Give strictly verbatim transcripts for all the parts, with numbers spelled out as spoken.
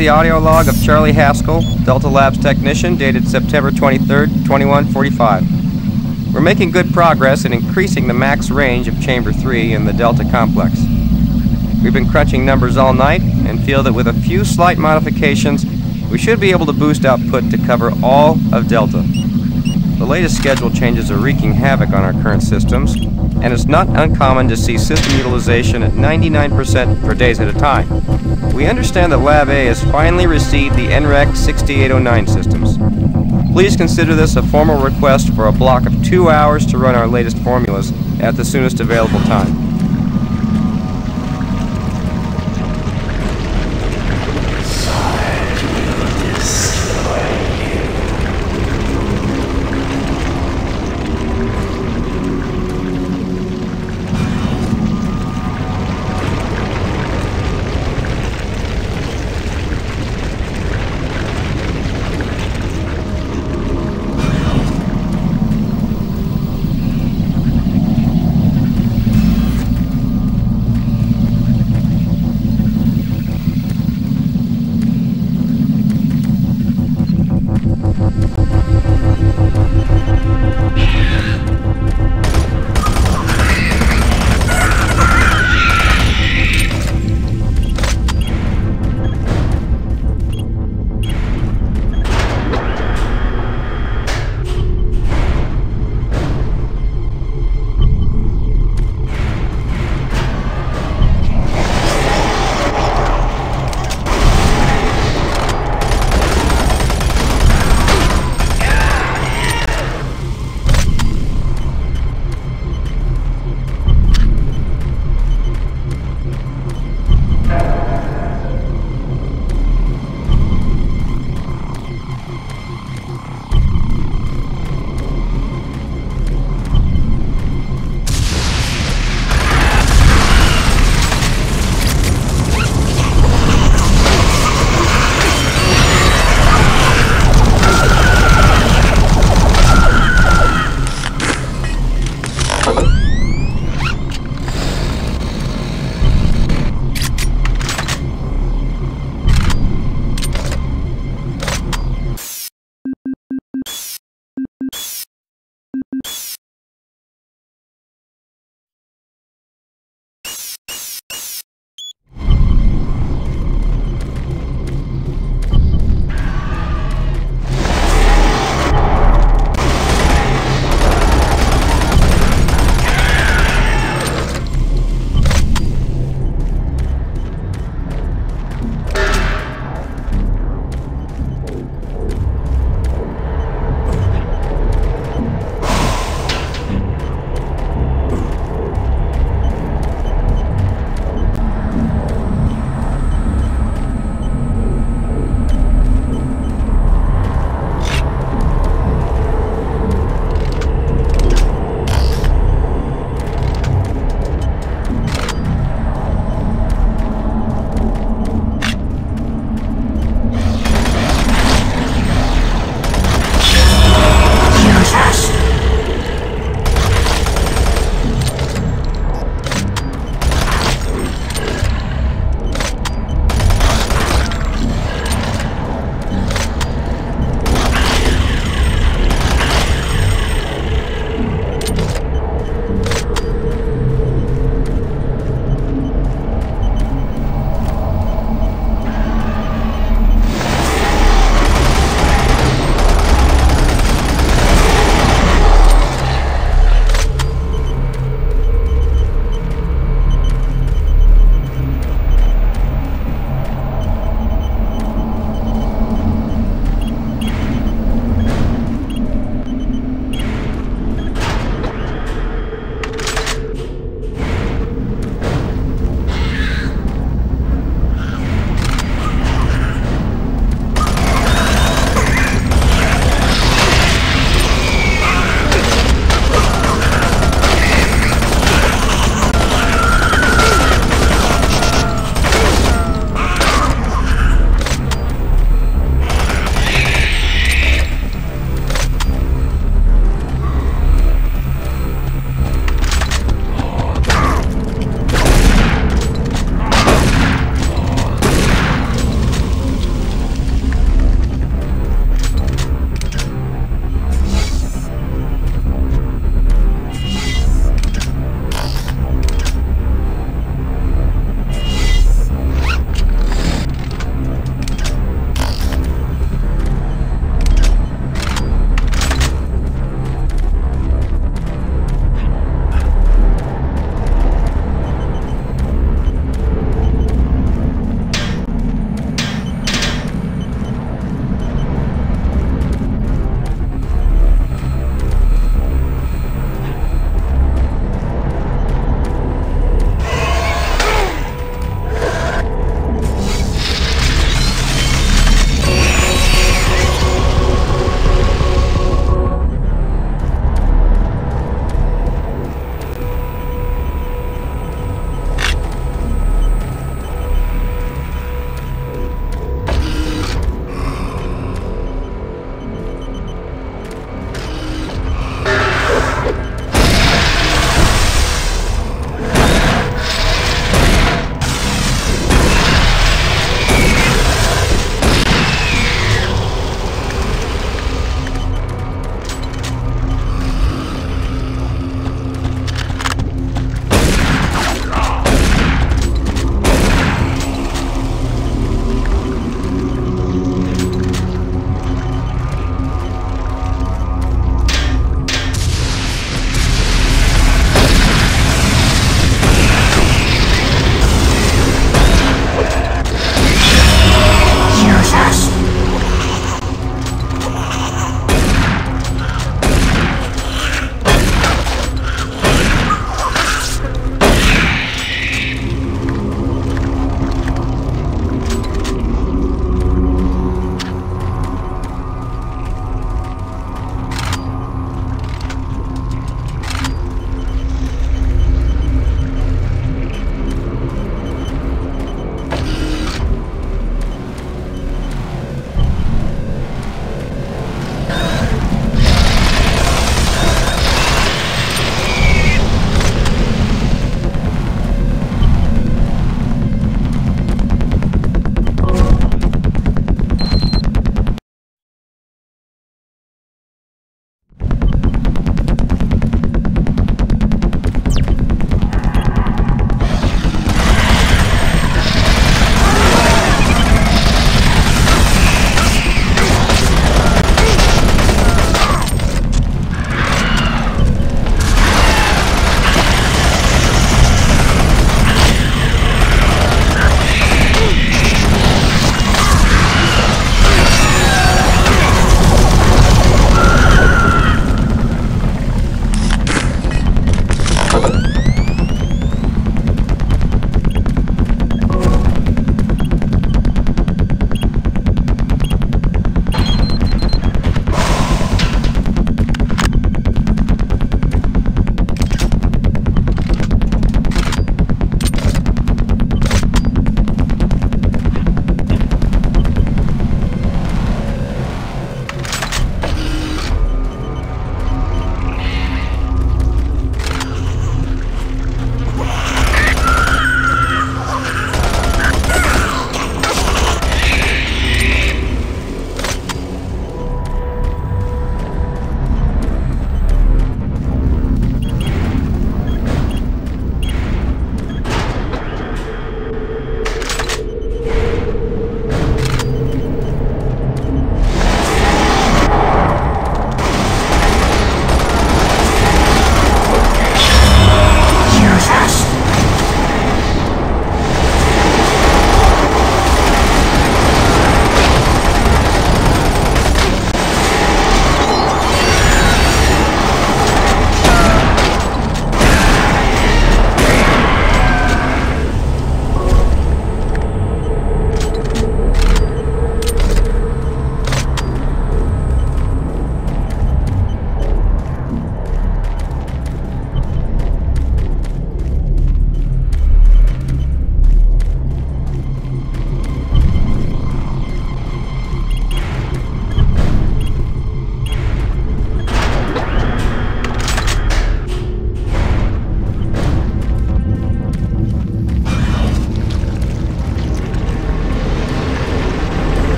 the audio log of Charlie Haskell, Delta Labs technician, dated September twenty-third, twenty-one forty-five. We're making good progress in increasing the max range of Chamber three in the Delta complex. We've been crunching numbers all night and feel that with a few slight modifications, we should be able to boost output to cover all of Delta. The latest schedule changes are wreaking havoc on our current systems, and it's not uncommon to see system utilization at ninety-nine percent for days at a time. We understand that Lab A has finally received the N R E C sixty-eight oh nine systems. Please consider this a formal request for a block of two hours to run our latest formulas at the soonest available time.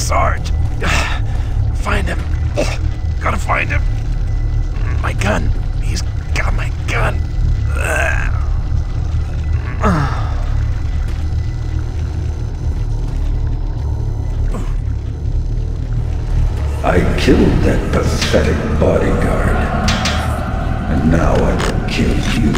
Sarge. Find him. Gotta find him. My gun. He's got my gun. I killed that pathetic bodyguard. And now I will kill you.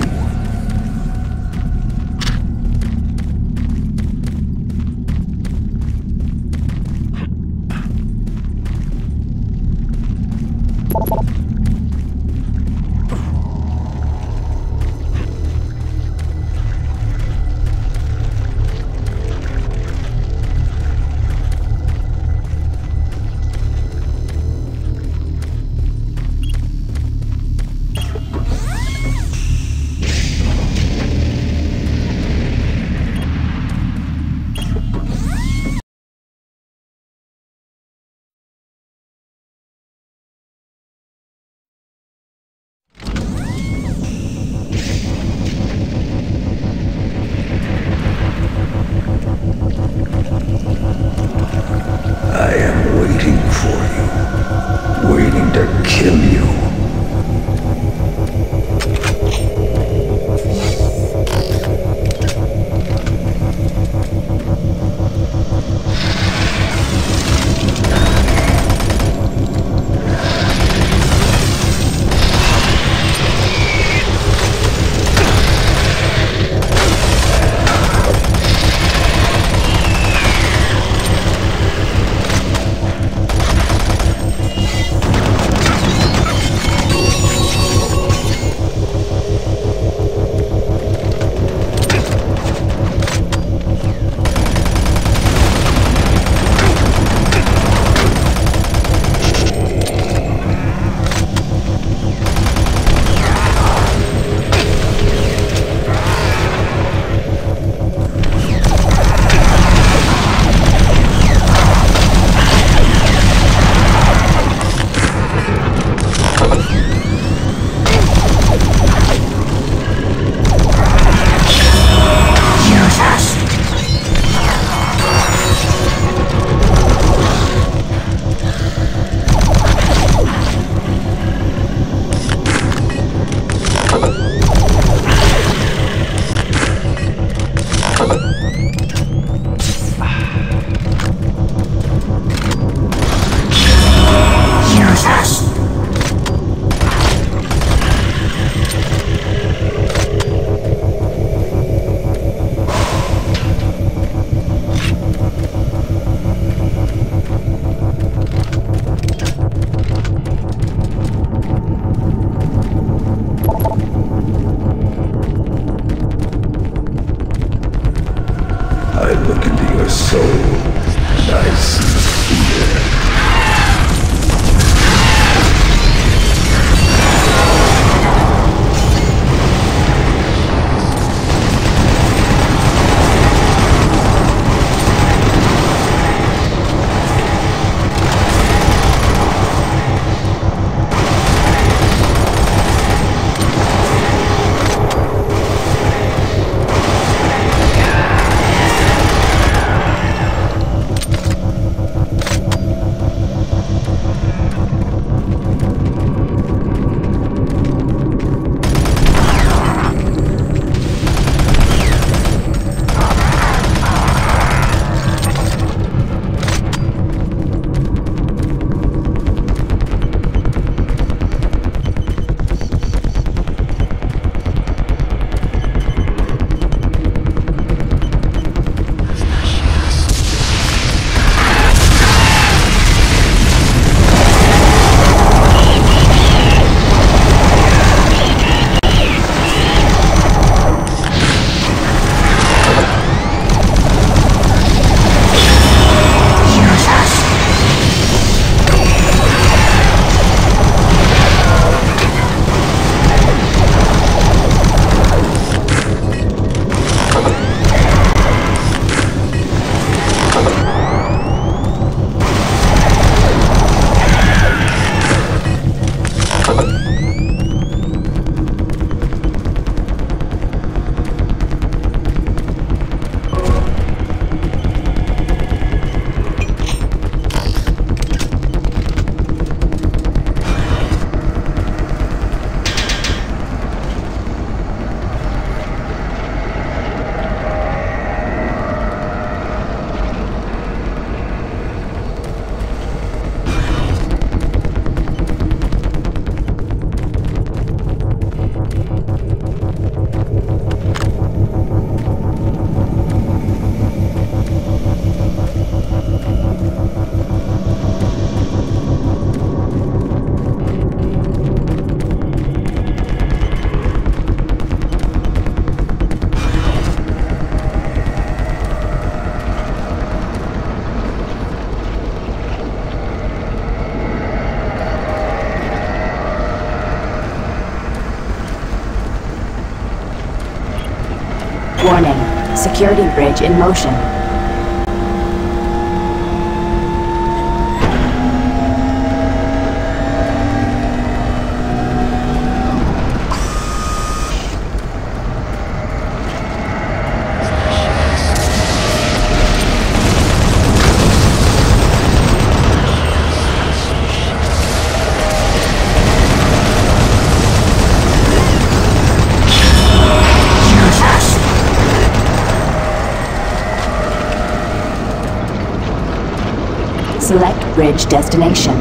Security bridge in motion. Select bridge destination.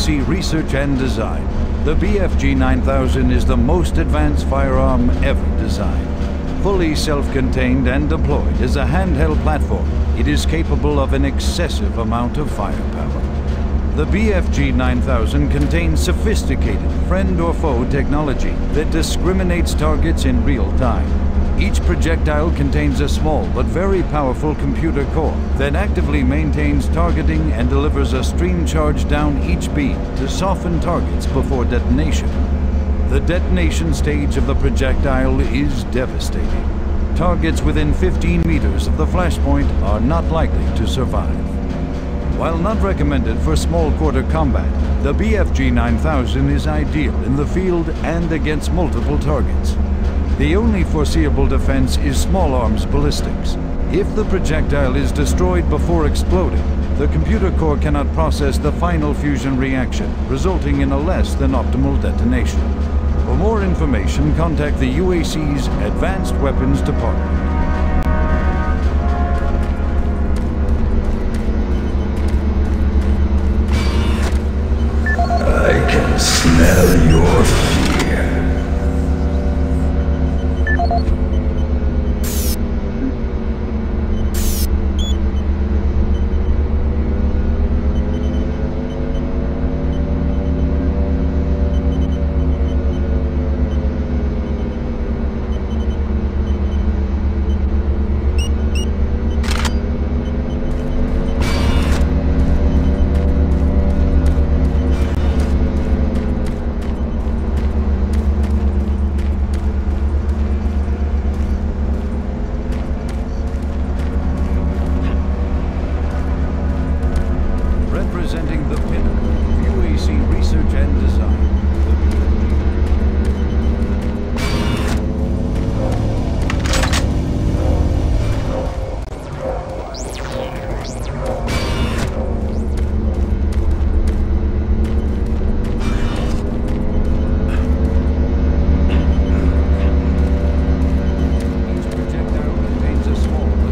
C Research and Design. The B F G nine thousand is the most advanced firearm ever designed. Fully self-contained and deployed as a handheld platform, it is capable of an excessive amount of firepower. The B F G nine thousand contains sophisticated friend or foe technology that discriminates targets in real time. Each projectile contains a small but very powerful computer core that actively maintains targeting and delivers a stream charge down each beam to soften targets before detonation. The detonation stage of the projectile is devastating. Targets within fifteen meters of the flashpoint are not likely to survive. While not recommended for small quarter combat, the B F G nine thousand is ideal in the field and against multiple targets. The only foreseeable defense is small arms ballistics. If the projectile is destroyed before exploding, the computer core cannot process the final fusion reaction, resulting in a less than optimal detonation. For more information, contact the U A C's Advanced Weapons Department. I can smell your fear. Representing the pinnacle of U A C research and design. Each projectile contains a small but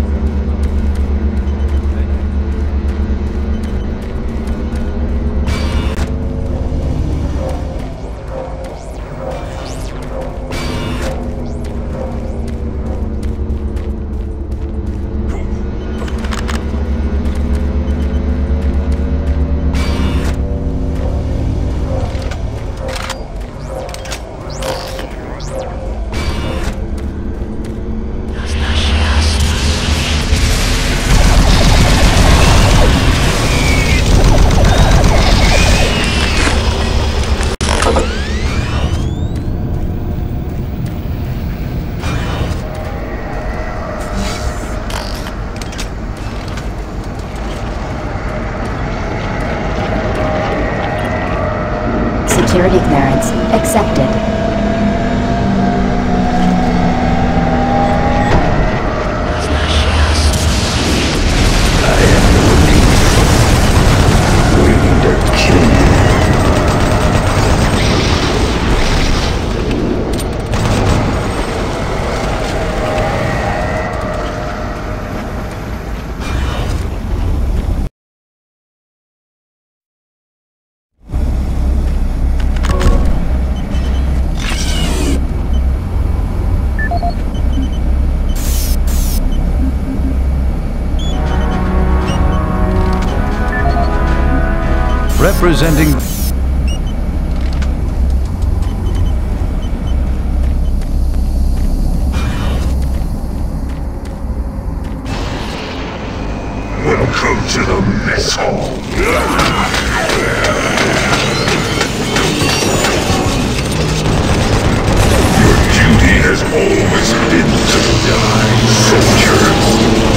Security clearance accepted. Waiting to kill you. representing Welcome to the mess hall. Your duty has always been to die, soldier.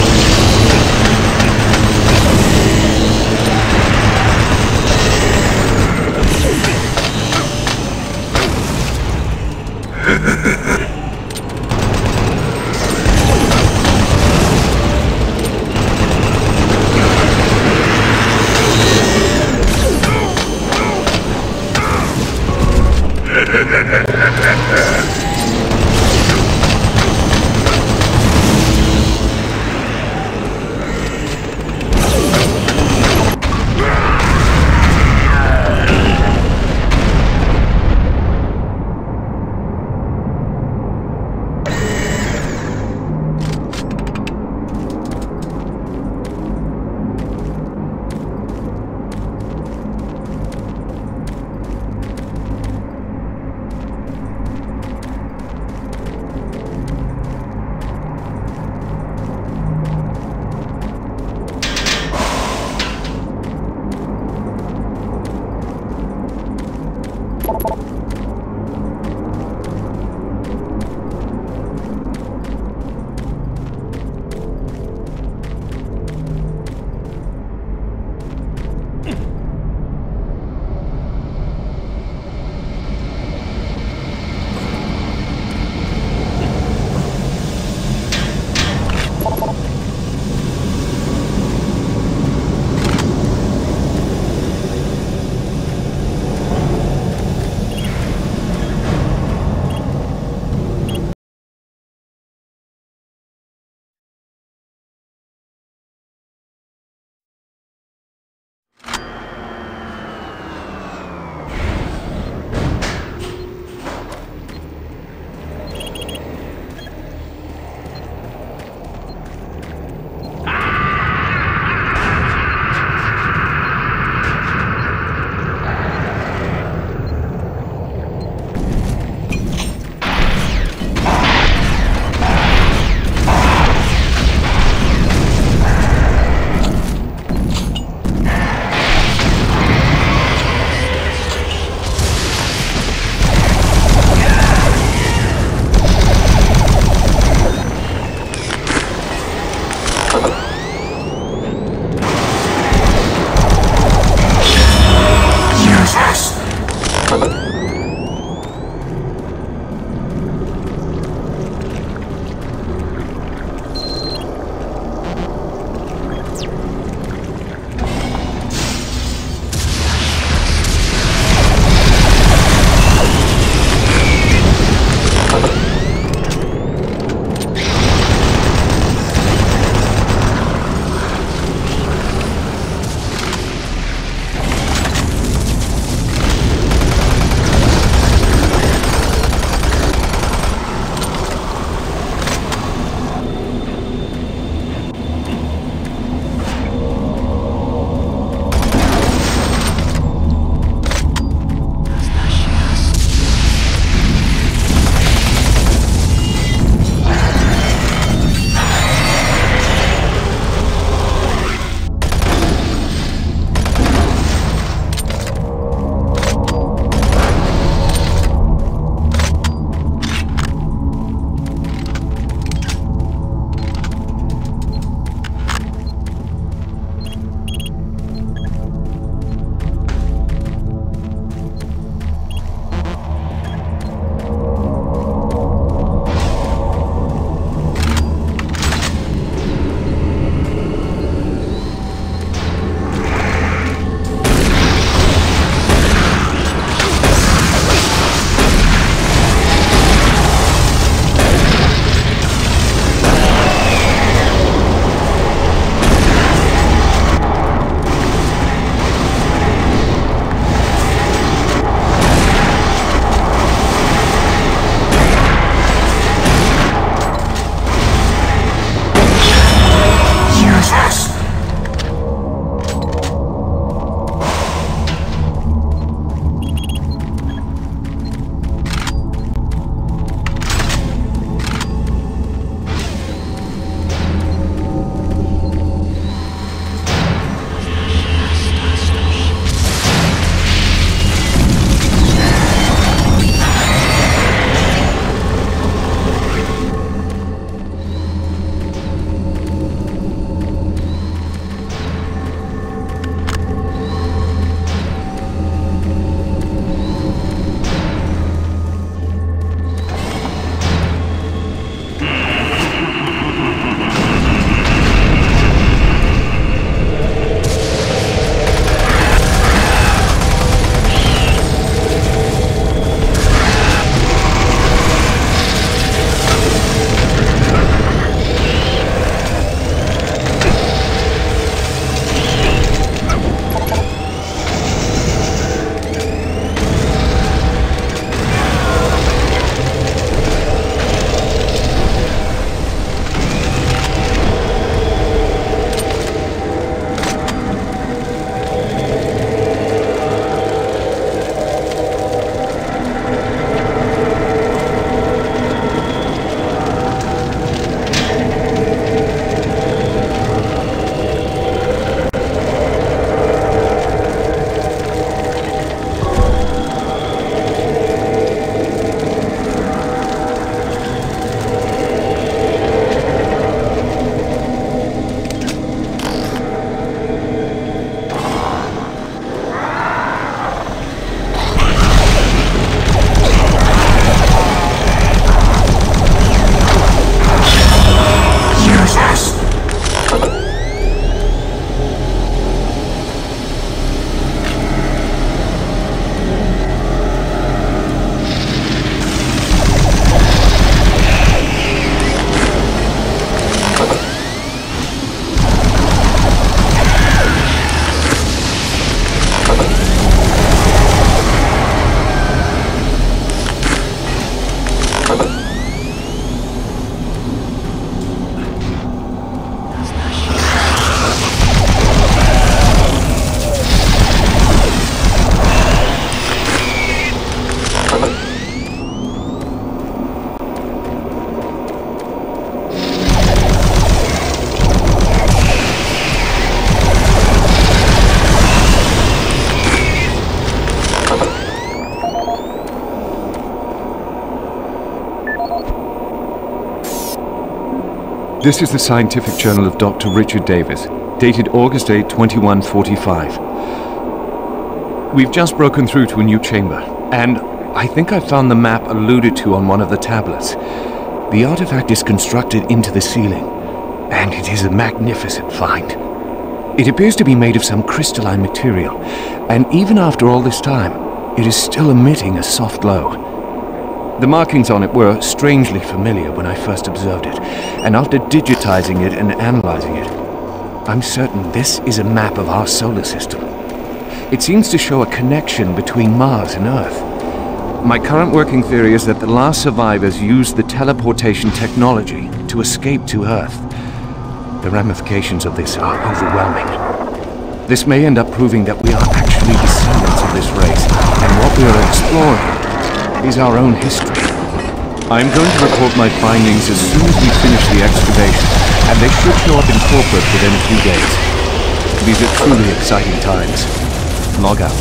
This is the Scientific Journal of Doctor Richard Davis, dated August eighth, twenty-one forty-five. We've just broken through to a new chamber, and I think I found the map alluded to on one of the tablets. The artifact is constructed into the ceiling, and it is a magnificent find. It appears to be made of some crystalline material, and even after all this time, it is still emitting a soft glow. The markings on it were strangely familiar when I first observed it, and after digitizing it and analyzing it, I'm certain this is a map of our solar system. It seems to show a connection between Mars and Earth. My current working theory is that the last survivors used the teleportation technology to escape to Earth. The ramifications of this are overwhelming. This may end up proving that we are actually descendants of this race, and what we are exploring is our own history. I'm going to report my findings as soon as we finish the excavation, and they should show up in corporate within a few days. These are truly exciting times. Log out.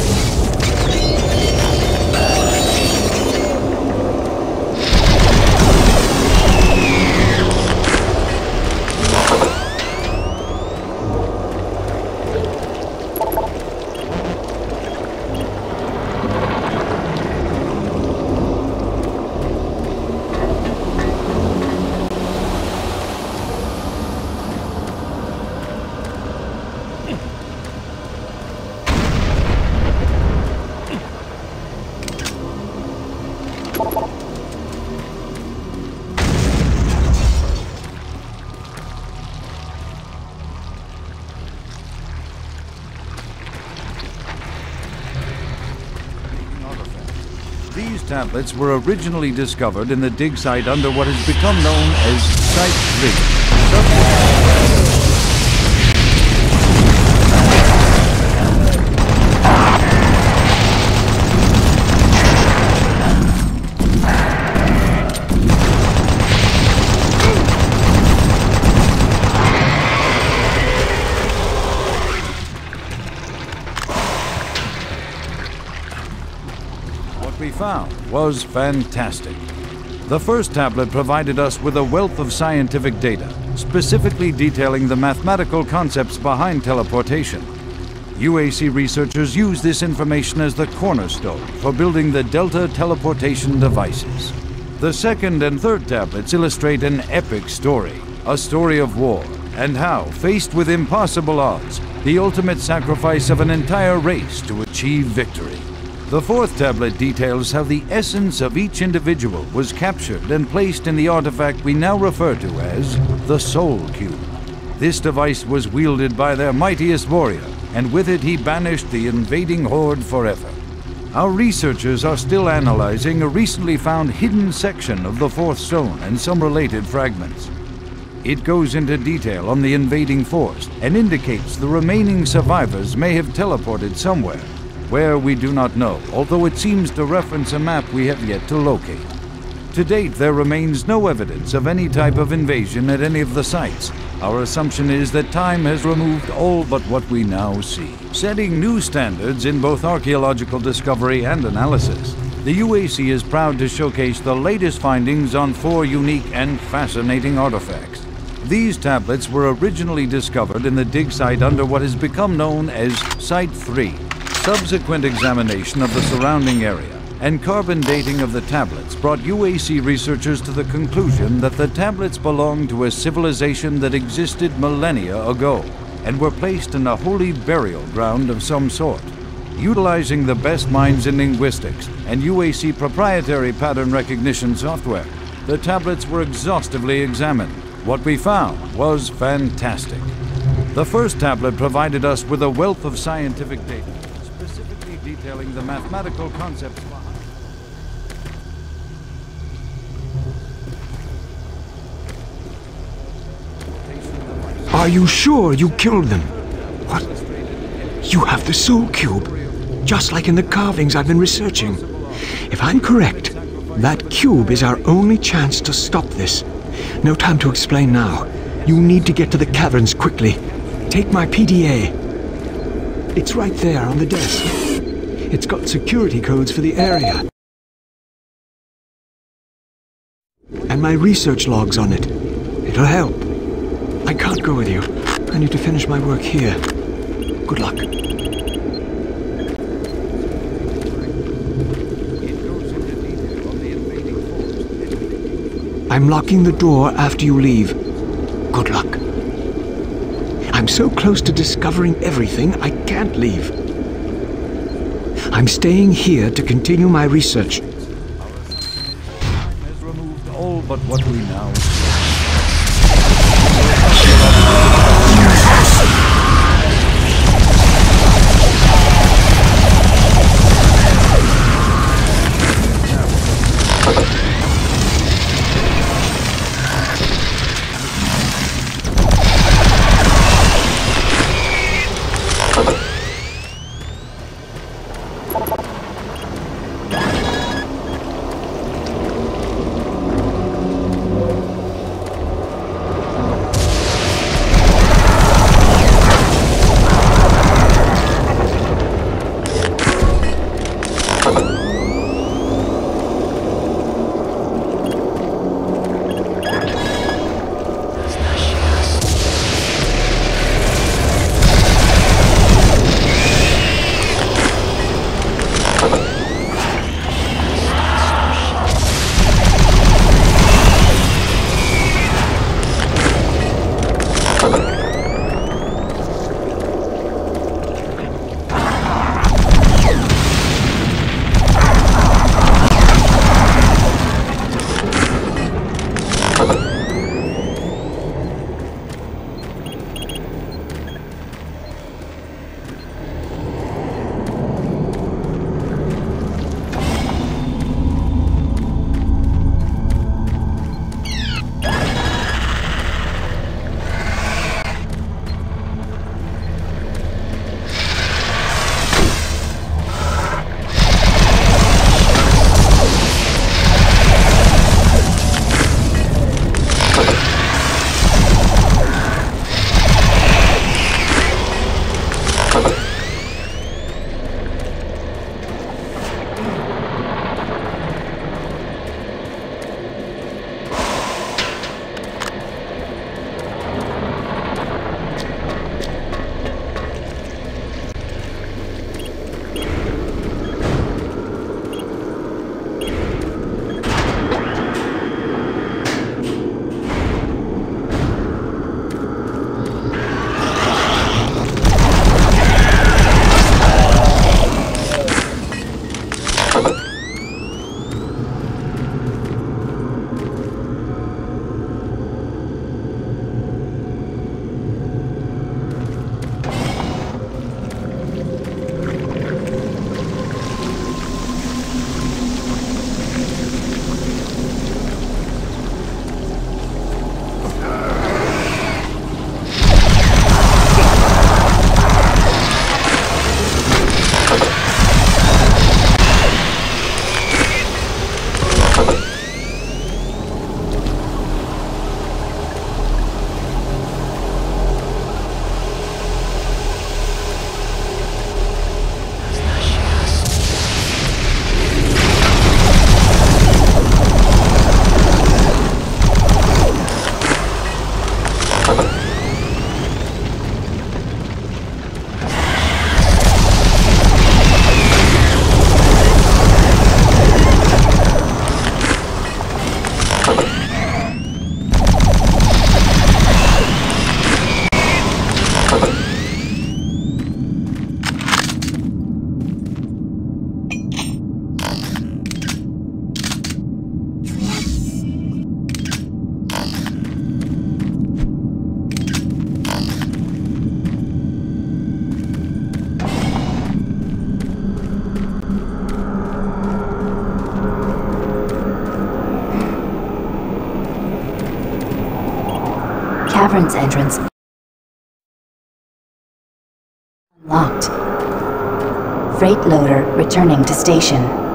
These tablets were originally discovered in the dig site under what has become known as Site three. We found was fantastic. The first tablet provided us with a wealth of scientific data, specifically detailing the mathematical concepts behind teleportation. U A C researchers use this information as the cornerstone for building the Delta teleportation devices. The second and third tablets illustrate an epic story, a story of war, and how, faced with impossible odds, the ultimate sacrifice of an entire race to achieve victory. The fourth tablet details how the essence of each individual was captured and placed in the artifact we now refer to as the Soul Cube. This device was wielded by their mightiest warrior, and with it he banished the invading horde forever. Our researchers are still analyzing a recently found hidden section of the fourth stone and some related fragments. It goes into detail on the invading force and indicates the remaining survivors may have teleported somewhere. Where we do not know, although it seems to reference a map we have yet to locate. To date, there remains no evidence of any type of invasion at any of the sites. Our assumption is that time has removed all but what we now see. Setting new standards in both archaeological discovery and analysis, the U A C is proud to showcase the latest findings on four unique and fascinating artifacts. These tablets were originally discovered in the dig site under what has become known as Site three. Subsequent examination of the surrounding area and carbon dating of the tablets brought U A C researchers to the conclusion that the tablets belonged to a civilization that existed millennia ago and were placed in a holy burial ground of some sort. Utilizing the best minds in linguistics and U A C proprietary pattern recognition software, the tablets were exhaustively examined. What we found was fantastic. The first tablet provided us with a wealth of scientific data, detailing the mathematical concepts behind. Are you sure you killed them? What? You have the Soul Cube, just like in the carvings I've been researching. If I'm correct, that cube is our only chance to stop this. No time to explain now. You need to get to the caverns quickly. Take my P D A. It's right there on the desk. It's got security codes for the area. And my research logs on it. It'll help. can't go with you. I need to finish my work here. Good luck. I'm locking the door after you leave. Good luck. I'm so close to discovering everything, I can't leave. I'm staying here to continue my research. Has removed all but what we now Cavern's entrance unlocked. Freight loader returning to station.